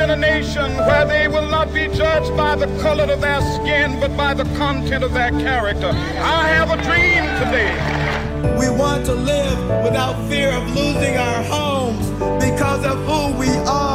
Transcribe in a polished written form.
in a nation where they will not be judged by the color of their skin, but by the content of their character. I have a dream today. We want to live without fear of losing our homes because of who we are.